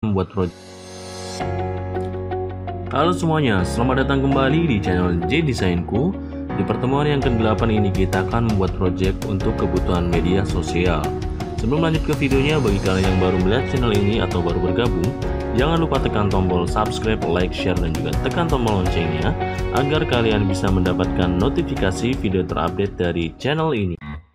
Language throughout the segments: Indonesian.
membuat project. Halo semuanya, selamat datang kembali di channel J Desainku. Di pertemuan yang ke-8 ini kita akan membuat project untuk kebutuhan media sosial. Sebelum lanjut ke videonya, bagi kalian yang baru melihat channel ini atau baru bergabung, jangan lupa tekan tombol subscribe, like, share, dan juga tekan tombol loncengnya agar kalian bisa mendapatkan notifikasi video terupdate dari channel ini.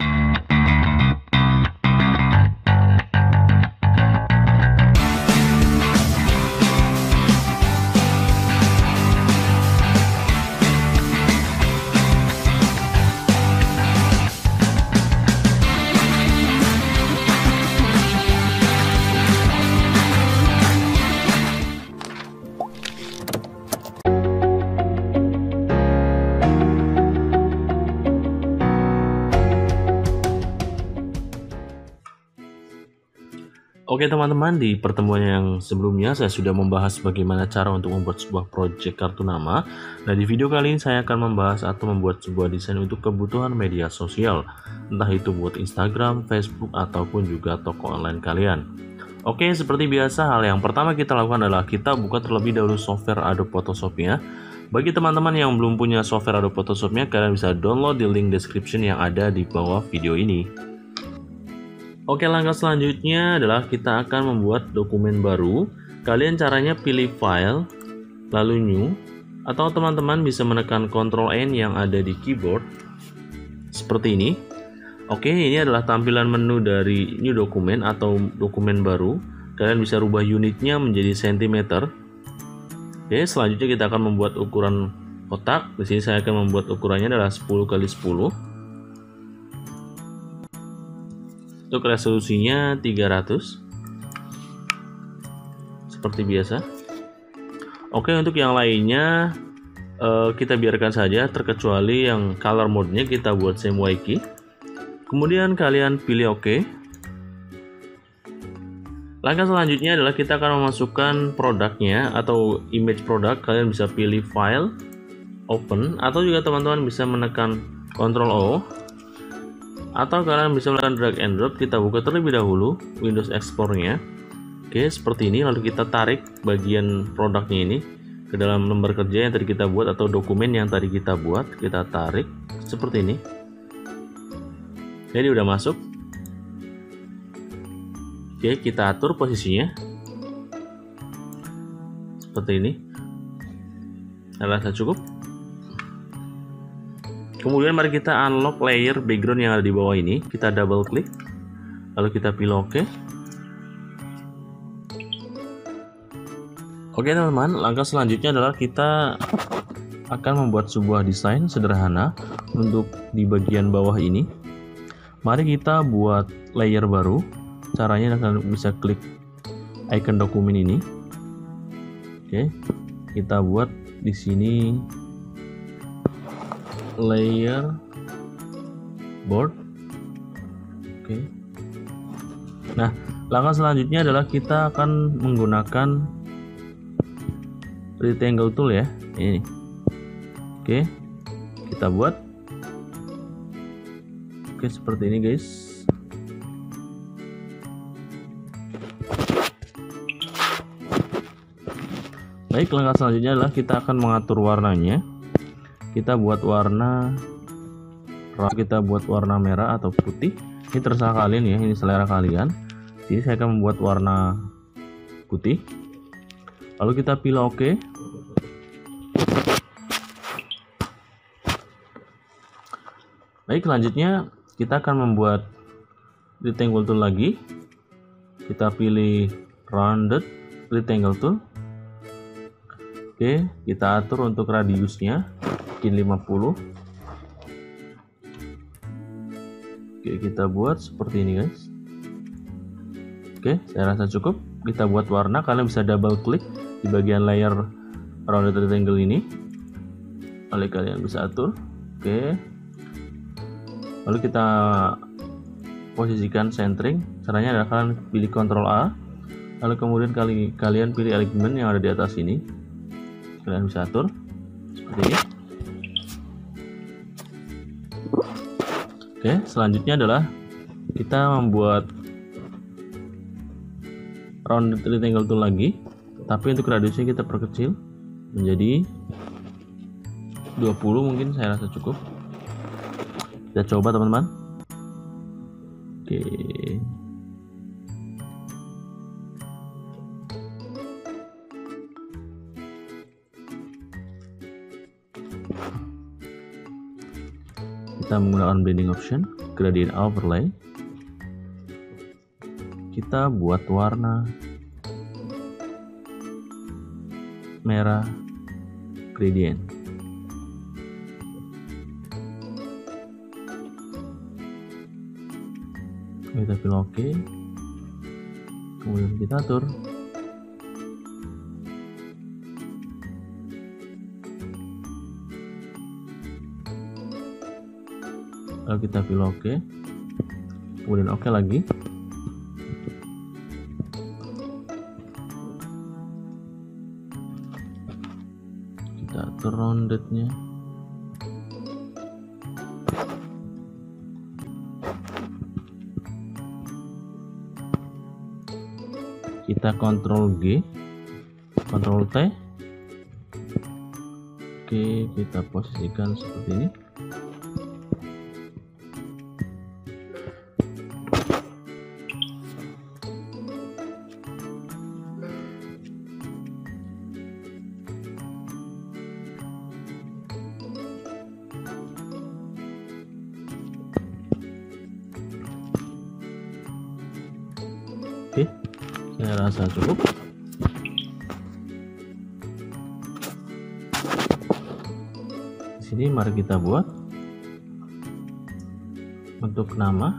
Oke teman-teman, di pertemuan yang sebelumnya saya sudah membahas bagaimana cara untuk membuat sebuah project kartu nama. Nah, di video kali ini saya akan membahas atau membuat sebuah desain untuk kebutuhan media sosial, entah itu buat Instagram, Facebook, ataupun juga toko online kalian. Oke, seperti biasa, hal yang pertama kita lakukan adalah kita buka terlebih dahulu software Adobe Photoshop-nya. Bagi teman-teman yang belum punya software Adobe Photoshop-nya, kalian bisa download di link description yang ada di bawah video ini. Oke, langkah selanjutnya adalah kita akan membuat dokumen baru. Kalian caranya pilih file, lalu new, atau teman-teman bisa menekan Ctrl N yang ada di keyboard seperti ini. Oke, ini adalah tampilan menu dari new dokumen atau dokumen baru. Kalian bisa rubah unitnya menjadi cm. Oke, selanjutnya kita akan membuat ukuran kotak. Di sini saya akan membuat ukurannya adalah 10 x 10. Untuk resolusinya 300 seperti biasa. Oke, untuk yang lainnya kita biarkan saja, terkecuali yang color mode-nya kita buat CMYK. Kemudian kalian pilih OK. Langkah selanjutnya adalah kita akan memasukkan produknya atau image produk. Kalian bisa pilih file, open, atau juga teman-teman bisa menekan Ctrl O, atau kalian bisa melakukan drag and drop. Kita buka terlebih dahulu Windows Explorer-nya. Oke, seperti ini. Lalu kita tarik bagian produknya ini ke dalam lembar kerja yang tadi kita buat atau dokumen yang tadi kita buat. Kita tarik seperti ini. Jadi udah masuk. Oke, kita atur posisinya seperti ini. Saya rasa cukup. Kemudian mari kita unlock layer background yang ada di bawah ini. Kita double klik, lalu kita pilih OK. Oke teman-teman, langkah selanjutnya adalah kita akan membuat sebuah desain sederhana untuk di bagian bawah ini. Mari kita buat layer baru. Caranya kalian bisa klik icon dokumen ini. Oke, kita buat di sini layer board. Oke. Nah, langkah selanjutnya adalah kita akan menggunakan rectangle tool ya, ini. Oke, kita buat. Oke, seperti ini guys. Baik, langkah selanjutnya adalah kita akan mengatur warnanya. Kita buat warna merah atau putih. Ini terserah kalian ya, ini selera kalian. Jadi saya akan membuat warna putih. Lalu kita pilih OK. Baik, selanjutnya kita akan membuat rectangle tool lagi. Kita pilih rounded rectangle tool. Oke, kita atur untuk radiusnya 50. Oke, kita buat seperti ini guys. Oke, saya rasa cukup. Kita buat warna. Kalian bisa double klik di bagian layer rounded rectangle ini, lalu kalian bisa atur. Oke, lalu kita posisikan centering. Caranya adalah kalian pilih Ctrl A, lalu kemudian kalian pilih elemen yang ada di atas ini. Kalian bisa atur seperti ini. Oke, selanjutnya adalah kita membuat rounded rectangle tool lagi, tapi untuk radiusnya kita perkecil menjadi 20, mungkin saya rasa cukup. Kita coba teman-teman. Oke. Kita menggunakan blending option, gradient overlay. Kita buat warna merah gradient. Kita pilih OK, kemudian kita atur. Lalu kita pilih OK, kemudian OK lagi. Kita atur roundednya. Kita Ctrl G, Ctrl T. Oke, kita posisikan seperti ini. Oke, saya rasa cukup. Di sini mari kita buat untuk nama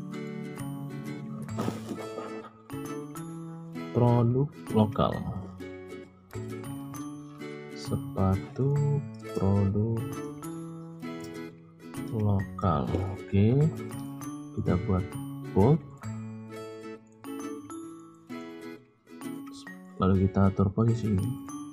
produk lokal, sepatu produk lokal. Oke, kita buat bold, lalu kita atur posisi ini.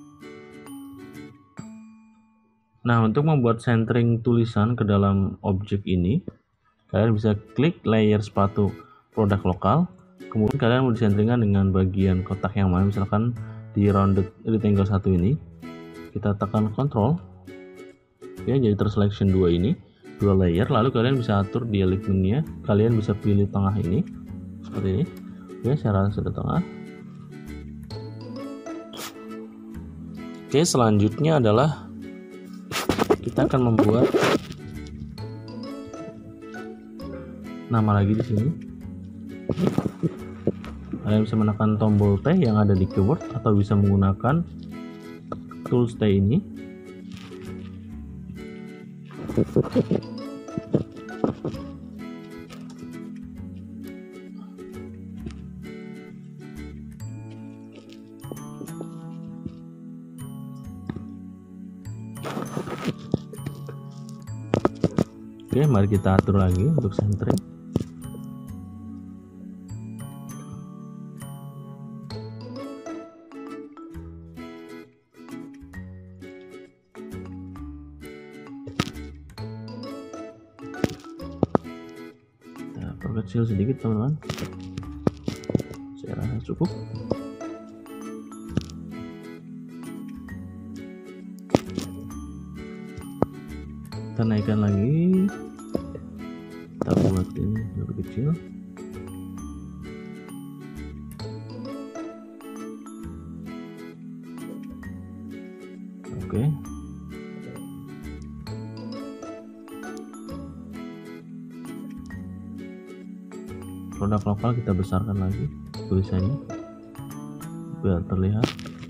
Nah, untuk membuat centering tulisan ke dalam objek ini, kalian bisa klik layer sepatu produk lokal, kemudian kalian mau disenteringkan dengan bagian kotak yang mana, misalkan di rounded rectangle 1 ini, kita tekan Ctrl, ya, jadi terselection 2 ini, 2 layer, lalu kalian bisa atur di alignmentnya, kalian bisa pilih tengah ini, seperti ini, ya, saya rasa sudah tengah. Oke, selanjutnya adalah kita akan membuat nama lagi di sini. Kalian bisa menekan tombol T yang ada di keyboard atau bisa menggunakan tools T ini. Oke, mari kita atur lagi untuk centering. Kita perkecil sedikit teman-teman. Saya rasa cukup. Kita naikkan lagi. Kita buat ini lebih kecil. Oke. Produk lokal kita besarkan lagi tulisannya biar terlihat.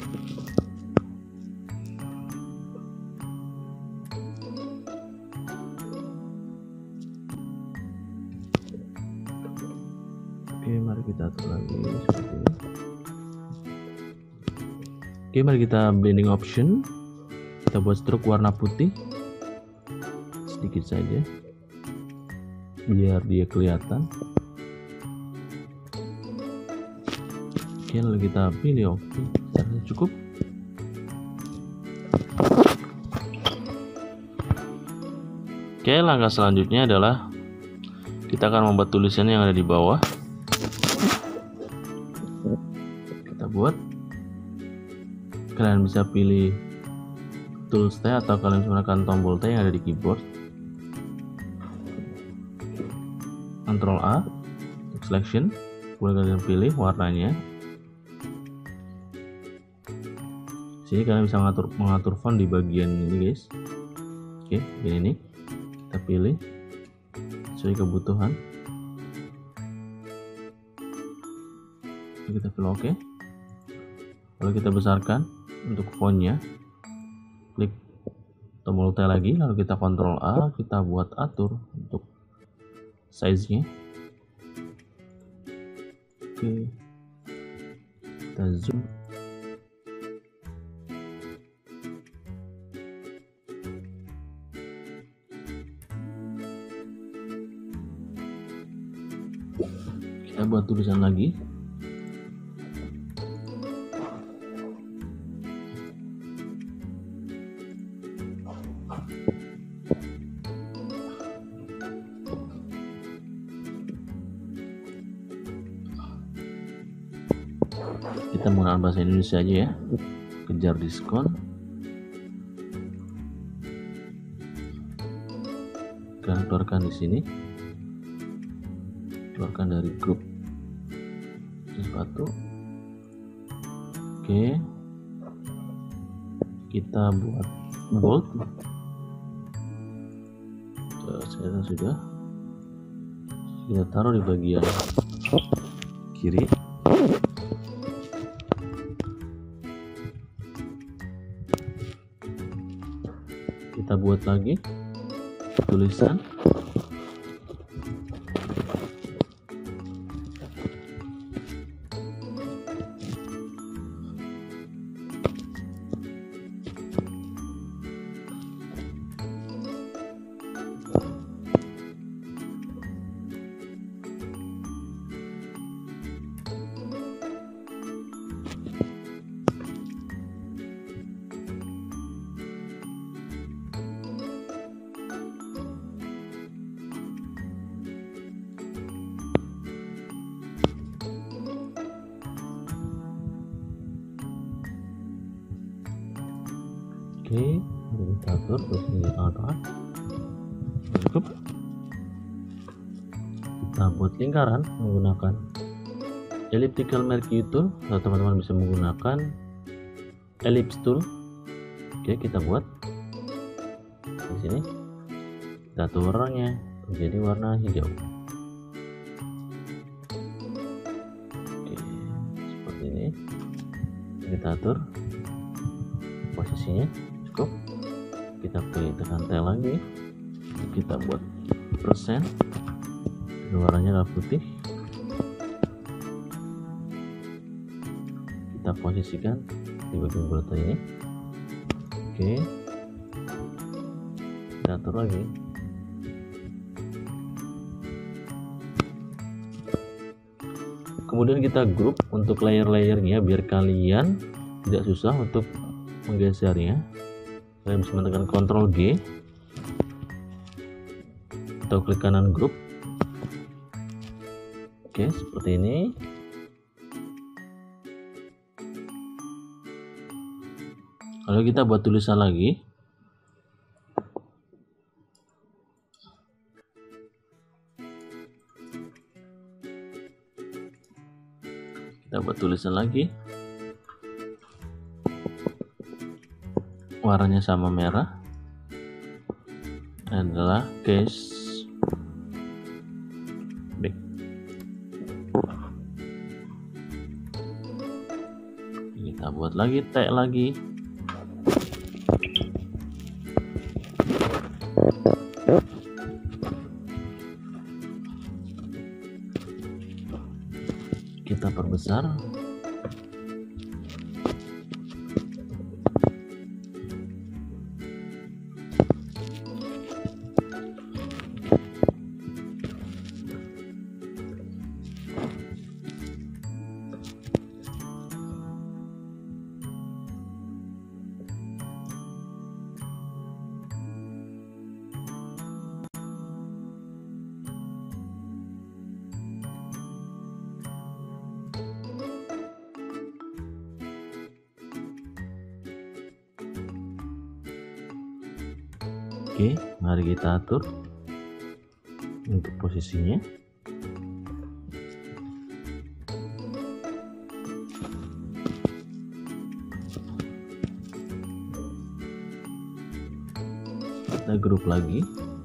Oke, mari kita atur lagi seperti ini. Oke, mari kita blending option. Kita buat stroke warna putih sedikit saja biar dia kelihatan. Oke, lalu kita pilih oke. Rasa cukup. Oke, langkah selanjutnya adalah kita akan membuat tulisan yang ada di bawah. kalian bisa pilih tools T atau kalian bisa menggunakan tombol T yang ada di keyboard. Ctrl A untuk selection, kemudian kalian pilih warnanya. Sini kalian bisa mengatur font di bagian ini guys. Oke, ini kita pilih sesuai kebutuhan. Kita pilih oke. Lalu kita besarkan untuk fontnya. Klik tombol T lagi, lalu kita Ctrl A, kita buat atur untuk size-nya. Oke, kita zoom. Kita buat tulisan lagi. Kita menggunakan bahasa Indonesia aja ya. Kejar diskon. Kalian keluarkan di sini. Keluarkan dari grup sepatu. Oke, kita buat bold. Saya sudah kita taruh di bagian kiri. Kita buat lagi tulisan. Oke, kita atur posisinya kanan. Cukup. Kita buat lingkaran menggunakan elliptical marquee tool, atau teman-teman bisa menggunakan ellipse tool. Oke, kita buat di sini. Kita atur warnanya menjadi warna hijau. Oke, seperti ini. Kita atur posisinya. Cukup. Kita pilih tekan T lagi. Kita buat persen. Warnanya adalah putih. Kita posisikan di bagian bulatan ini. Oke. Kita atur lagi. Kemudian kita grup untuk layer-layernya biar kalian tidak susah untuk menggesernya. Kalian bisa menekan Ctrl G atau klik kanan grup. Oke, seperti ini. Lalu kita buat tulisan lagi. Kita buat tulisan lagi. Warnanya sama merah, adalah case back. Kita buat lagi T lagi. Kita perbesar. Oke, mari kita atur untuk posisinya. Kita grup lagi.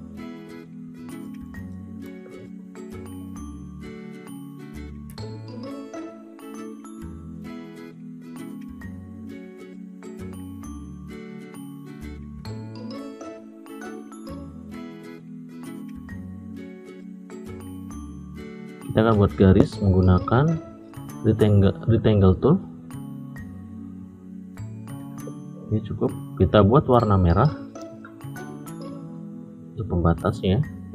Kita akan buat garis menggunakan rectangle tool. Ini cukup. Kita buat warna merah untuk pembatasnya.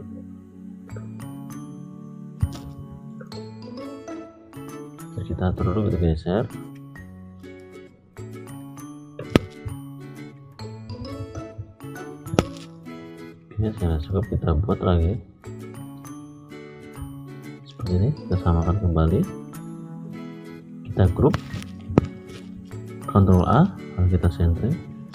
Kita atur dulu, kita geser. Oke, saya cukup. Kita buat lagi ini, kita samakan kembali, kita grup, Ctrl A, lalu kita centering.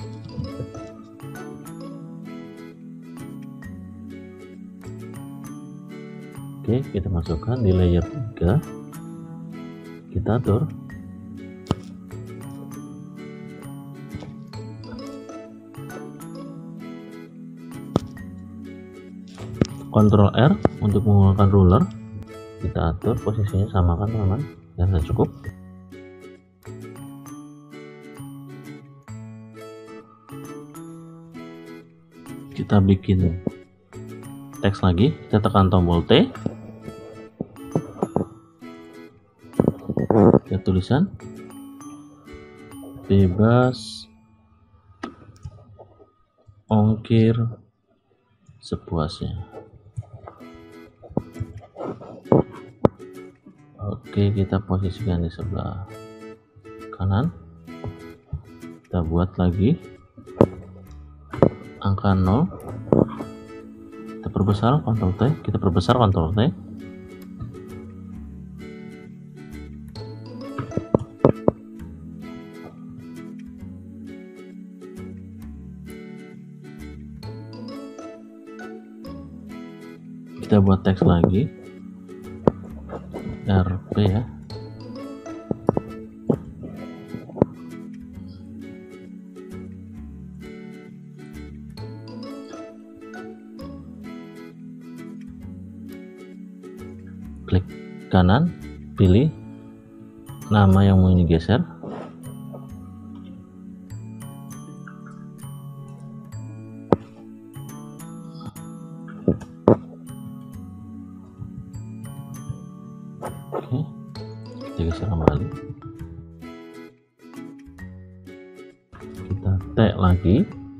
Oke, kita masukkan di layer 3, kita atur, Ctrl R untuk menggunakan ruler. Kita atur posisinya, samakan teman-teman, dan sudah cukup. Kita bikin teks lagi, kita tekan tombol T, kita tulisan bebas ongkir sepuasnya. Oke, kita posisikan di sebelah kanan. Kita buat lagi angka 0. Kita perbesar, Ctrl T. Kita perbesar, Ctrl T. Kita buat teks lagi. RP ya. Klik kanan, pilih nama yang mau digeser. Kita geser kembali, kita T lagi,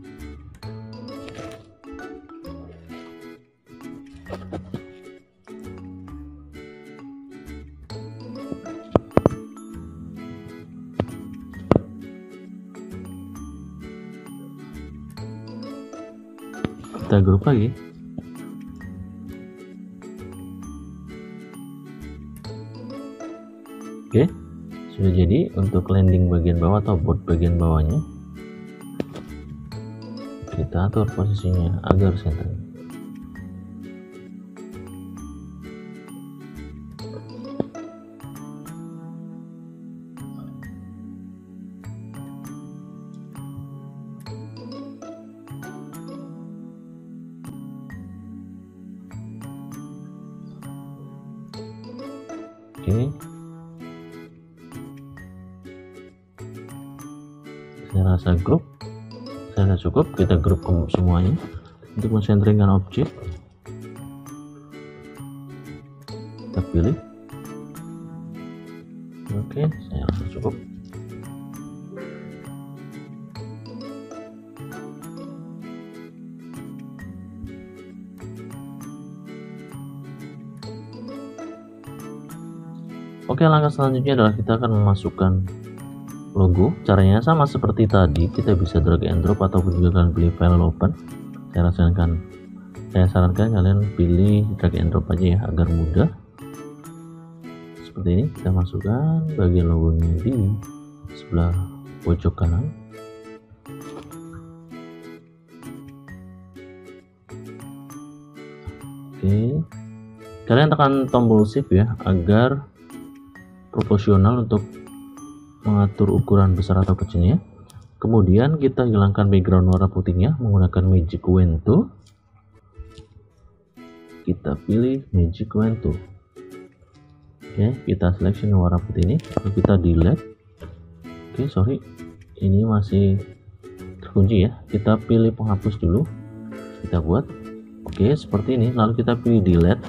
kita grup lagi. Oke, sudah jadi untuk landing bagian bawah atau board bagian bawahnya. Kita atur posisinya agar center. Oke. Saya rasa grup, saya rasa cukup. Kita grup semuanya untuk mensenteringkan objek. Kita pilih. Oke, saya rasa cukup. Oke, langkah selanjutnya adalah kita akan memasukkan logo. Caranya sama seperti tadi, kita bisa drag and drop ataupun juga kalian pilih file open. Saya sarankan kalian pilih drag and drop aja ya, agar mudah. Seperti ini, kita masukkan bagian logonya di sebelah pojok kanan. Oke, kalian tekan tombol shift ya agar proporsional untuk mengatur ukuran besar atau kecilnya. Kemudian kita hilangkan background warna putihnya menggunakan Magic Wand Tool. Kita pilih Magic Wand Tool. Oke, kita selection warna putih ini, lalu kita delete. Oke, sorry, ini masih terkunci ya. Kita pilih penghapus dulu, kita buat. Oke, seperti ini, lalu kita pilih delete.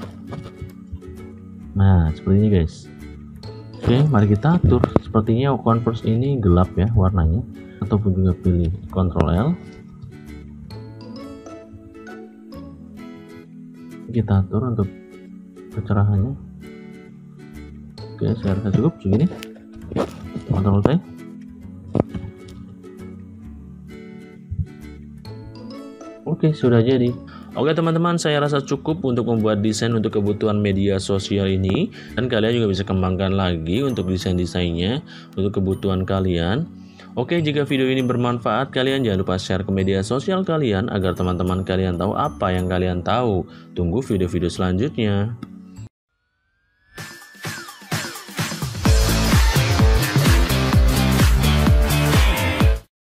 Nah, seperti ini guys. Oke, mari kita atur. Sepertinya converse ini gelap ya warnanya, ataupun juga pilih Ctrl L. Kita atur untuk kecerahannya. Oke, saya rasa cukup segini. Ctrl T. Oke, sudah jadi. Oke teman-teman, saya rasa cukup untuk membuat desain untuk kebutuhan media sosial ini, dan kalian juga bisa kembangkan lagi untuk desain-desainnya untuk kebutuhan kalian. Oke, jika video ini bermanfaat, kalian jangan lupa share ke media sosial kalian agar teman-teman kalian tahu apa yang kalian tahu. Tunggu video-video selanjutnya.